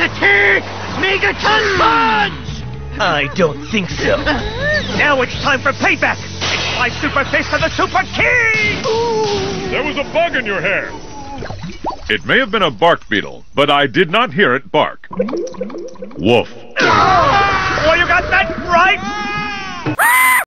the teeth! Megaton Punch! I don't think so. Now it's time for payback! It's my Super Fist of the Super King! There was a bug in your hair. It may have been a bark beetle, but I did not hear it bark. Woof. Oh, you got that right!